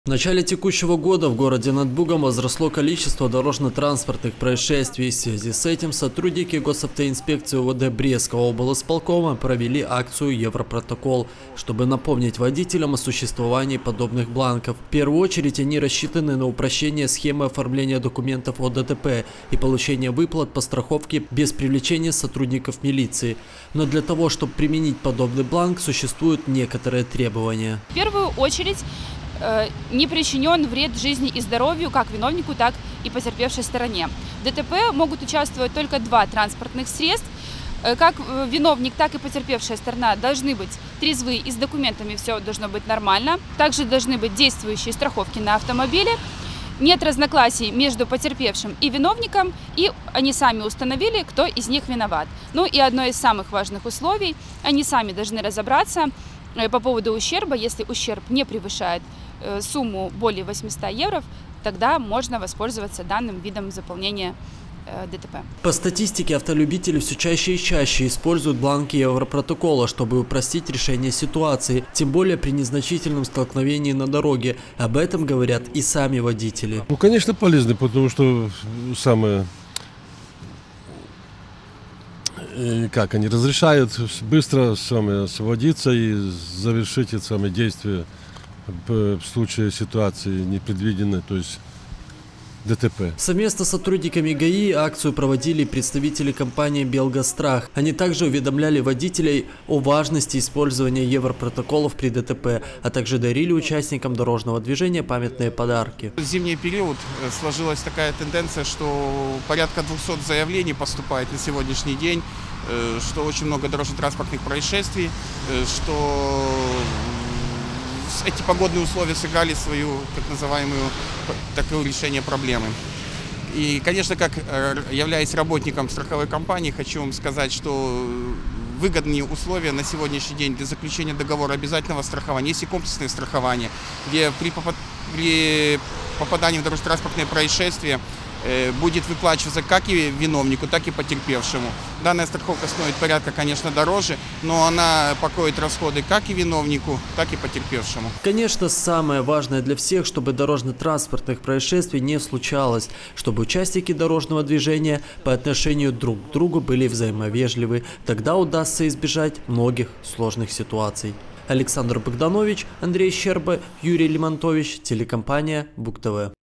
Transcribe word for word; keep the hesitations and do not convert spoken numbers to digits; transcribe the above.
В начале текущего года в городе над Бугом возросло количество дорожно-транспортных происшествий. В связи с этим сотрудники госавтоинспекции УВД Брестского облсполкома провели акцию «Европротокол», чтобы напомнить водителям о существовании подобных бланков. В первую очередь они рассчитаны на упрощение схемы оформления документов о ДТП и получение выплат по страховке без привлечения сотрудников милиции. Но для того, чтобы применить подобный бланк, существуют некоторые требования. В первую очередь не причинен вред жизни и здоровью как виновнику, так и потерпевшей стороне. В ДТП могут участвовать только два транспортных средств. Как виновник, так и потерпевшая сторона должны быть трезвы и с документами все должно быть нормально. Также должны быть действующие страховки на автомобиле. Нет разногласий между потерпевшим и виновником, и они сами установили, кто из них виноват. Ну и одно из самых важных условий, они сами должны разобраться по поводу ущерба. Если ущерб не превышает сумму более восьмисот евро, тогда можно воспользоваться данным видом заполнения ДТП. По статистике, автолюбители все чаще и чаще используют бланки Европротокола, чтобы упростить решение ситуации, тем более при незначительном столкновении на дороге. Об этом говорят и сами водители. Ну, конечно, полезно, потому что самое... как они разрешают быстро самое, сводиться и завершить это самое действие в случае ситуации непредвиденной, то есть ДТП. Совместно с сотрудниками ГАИ акцию проводили представители компании «Белгострах». Они также уведомляли водителей о важности использования европротоколов при ДТП, а также дарили участникам дорожного движения памятные подарки. В зимний период сложилась такая тенденция, что порядка двухсот заявлений поступает на сегодняшний день, что очень много дорожно-транспортных происшествий, что эти погодные условия сыграли свою, так называемую, такое решение проблемы. И, конечно, как являясь работником страховой компании, хочу вам сказать, что выгодные условия на сегодняшний день для заключения договора обязательного страхования, есть и комплексное страхование, где при, попад... при попадании в дорожно-транспортное происшествие будет выплачиваться как и виновнику, так и потерпевшему. Данная страховка стоит порядка, конечно, дороже, но она покроет расходы как и виновнику, так и потерпевшему. Конечно, самое важное для всех, чтобы дорожно-транспортных происшествий не случалось, чтобы участники дорожного движения по отношению друг к другу были взаимовежливы. Тогда удастся избежать многих сложных ситуаций. Александр Богданович, Андрей Щерба, Юрий Лимонтович, телекомпания БугТВ.